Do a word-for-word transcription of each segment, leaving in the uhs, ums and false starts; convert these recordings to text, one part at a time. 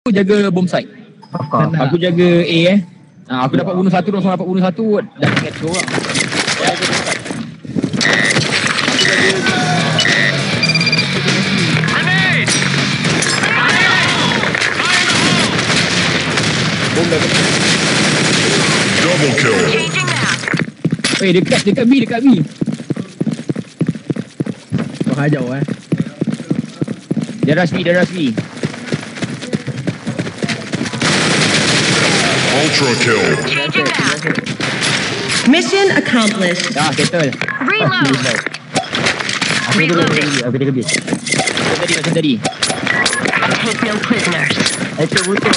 Aku jaga bom site. Aku jaga A eh. Ha, aku dapat bunuh satu, langsung dapat bunuh satu. Dah ingat tu orang. Saya jaga bom site. Bom dah kena. Double kill. Eh dekat, dekat B, dekat B. Kau hajau eh. Dia rush B, dia rush B. Ultra kill. Mission accomplished. Dah, settle. Reload. Aku dulu, aku dulu, aku jaga B. Macam tadi, macam tadi. Take no prisoners. Itu butuh.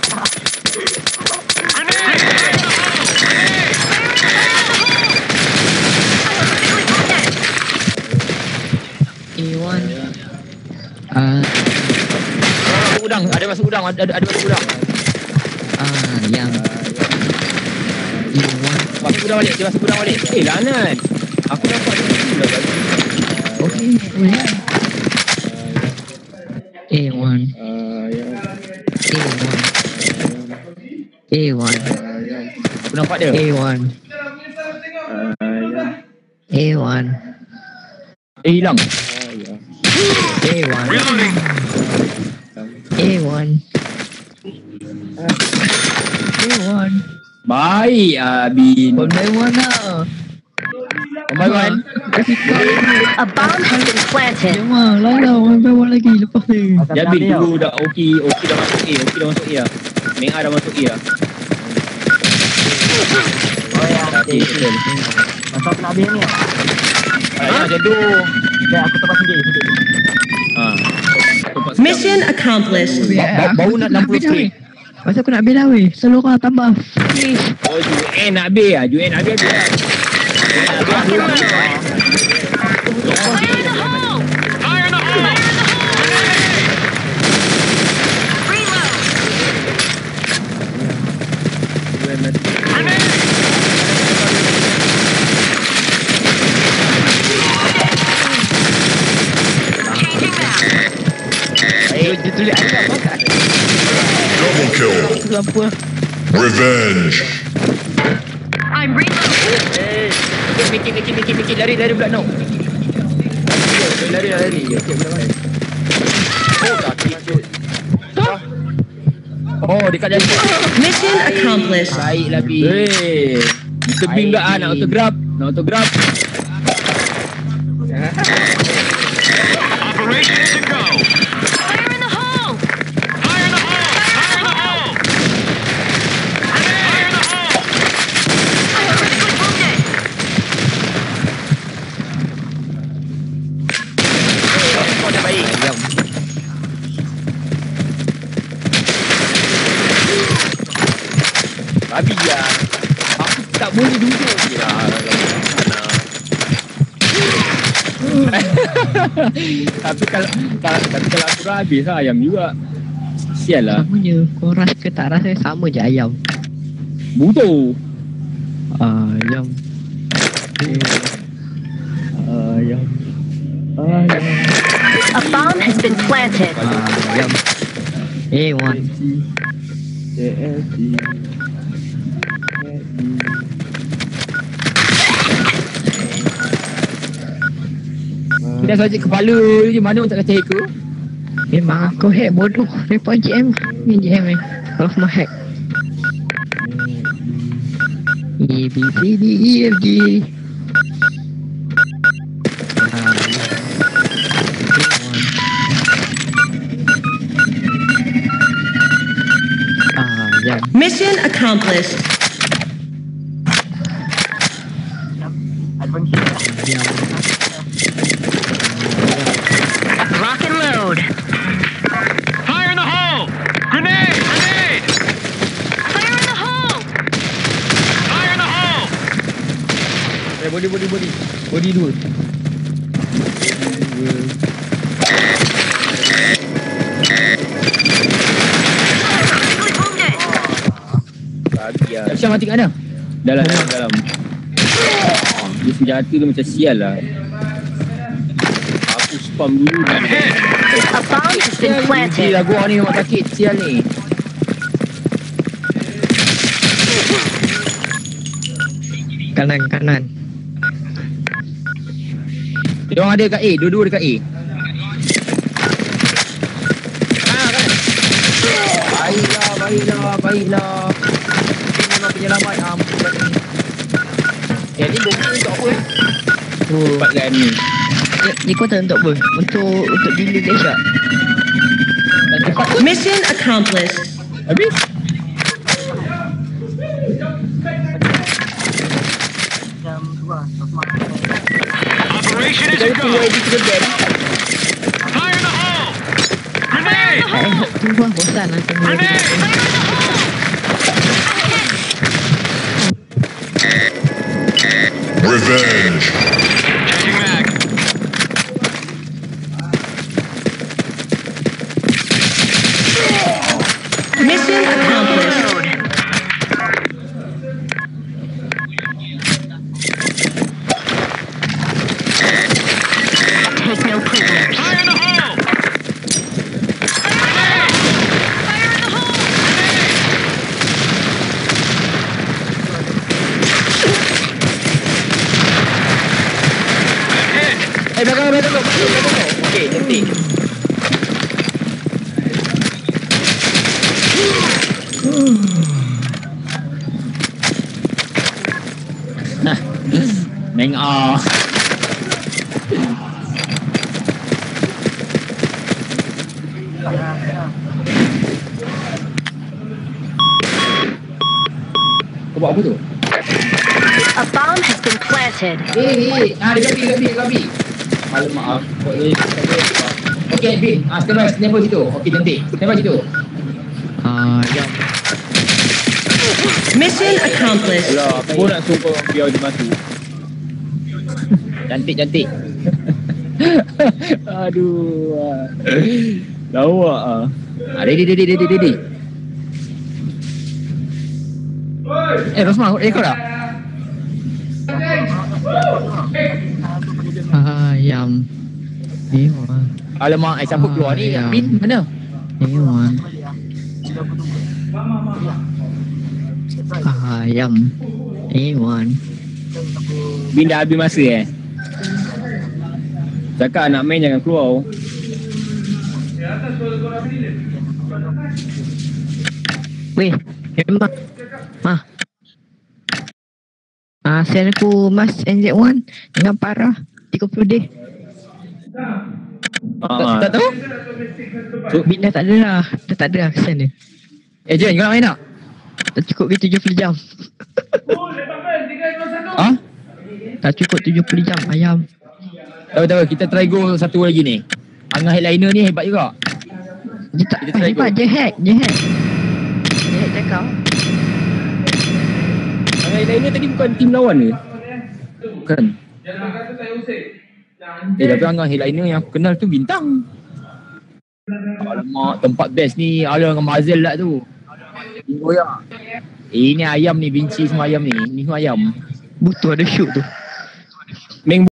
A one. Ah, Masuk udang, ada masuk udang, ada ada masuk udang. ah, yang A one. Masuk udang balik, dia masuk udang balik. Eh, lanat. Aku nampak dia pula balik. Okay, boleh. A one. A one. A one. Aku nampak dia. A one. A one. Eh, hilang. A one. A one. A one. Baik, Abin. One by one lah. One by one. A bomb has been planted. Memang lah lah one by one lagi lepas ni. Ya, Abin dulu dah Oki, Oki dah masuk A, Oki dah masuk A lah. Meng A dah masuk A lah. Oh ya. Okay, betul. Masa aku nak habis ni. Ah, macam tu. Okay, aku tempat sendiri. Ha. Mission accomplished. Ba- Baru nak enam puluh straight. Masa aku nak habis dah weh. Selalu kau tambah. Please. Oh, U N nak habis lah. U N nak habis lah. Dia tulis apa apa. Double kill. Apa? Revenge. I'm reloading. Eh, mikir, mikir, mikir, mikir. Lari, lari pula no. Lari, lari. Oh, kaki. Oh, dekat jalan. Mission accomplished. Baiklah, Bi. Hei. Mister Bing tak ah, nak autograph? Nak autograph? Operation to go. Fire in the hole. Fire in the hole. Fire in the hole. Fire in the hole. Critically wounded. Oh, dah baik. Diam. Babi ya. Aku tak boleh duduk je lah. Tapi kalau kalau tapi kalau aku dah habis lah ayam juga. Sial lah. Sama je. Kau ras ke tak ras sama je ayam. Butuh. Ayam. Ayam. Ayam. A bomb has been planted. Ayam. A one. Kita saja kepala je, mana pun tak kata hacker. Memang kau hack bodoh. Report G M. Ni G M eh. Kalau semua hack. A B C D E F G. Ayam. Mission accomplished. Rock and load. Fire in the hole. Grenade. Grenade. Fire in the hole. Fire in the hole. Eh, body, body, body. Body dua. Critically wounded. Babi lah. Syam mati kat mana? Dalam, dalam, dalam. Dia senjata tu macam sial lah. Aku spam dulu. A bomb has been Sial, planted. lagu ni memang sakit. Sial ni. Kanan, kanan. Dia orang ada kat A, dua-dua dekat A. Ah, kan? Baiklah, baiklah, baiklah. Ini memang penyelamat. Ampun kat ni. Eh, ni bom ni untuk apa eh? Oh, Cepat kan ni. ni, ni kau tahu untuk apa? Untuk untuk delay headshot. Dan cepat tu. Mission accomplished. Habis? Macam tu lah. Tak smart. Operation is Kita a tunggu go. edit kita game. Fire in the hole! Grenade! Eh, tu lah bosan lah tengok. Grenade! Revenge. Changing mag. Mission accomplished. Take no prisoners. Fire in the hole! Fire in the hole! Hit! Eh, belakang, belakang, belakang, belakang. Okey, cantik. Nah, Meng ah. Kau buat apa tu? A bomb has been planted. Eh, eh, ah, dekat B, dekat B, dekat B. Alamak, kau eh. Okey, B. Ah, stand by, stand by situ. Okey, cantik. Stand by situ. Ah, jom. Mission accomplished. Alah, aku nak suruh kau biar dia masuk. Cantik, cantik. Aduh. Lawak ah. Ah, ready, ready, ready, ready. Eh, Rosman, rekod tak? Ayam. Ewan. Alamak, eh, siapa keluar ni? Ah, ya. Bin, mana? Ewan. Ayam. Ewan. Bin dah habis masa eh? Cakap nak main jangan keluar. Weh, memang. Ah. Ah, send aku Mas N Z one dengan parah tiga puluh day. Tak, tak tahu? So, bin dah tak ada lah. Dah tak ada lah kesan dia. Eh, Jen, kau nak main tak? Tak cukup ke tujuh puluh jam. Ha? Tak cukup tujuh puluh jam ayam. Tahu tahu kita try go satu lagi ni. Angah headliner ni hebat juga. Dia tak Kita try hebat, go. dia hack, dia hack. Dia hack cakap. Angah headliner tadi bukan tim lawan ke? Bukan. Eh, tapi Angah headliner yang aku kenal tu bintang. Alamak, tempat best ni ala dengan Mazel lah tu. Goyak. Eh, ni ayam ni, benci semua ayam ni. Ni semua ayam. Butuh ada shoot tu. Meng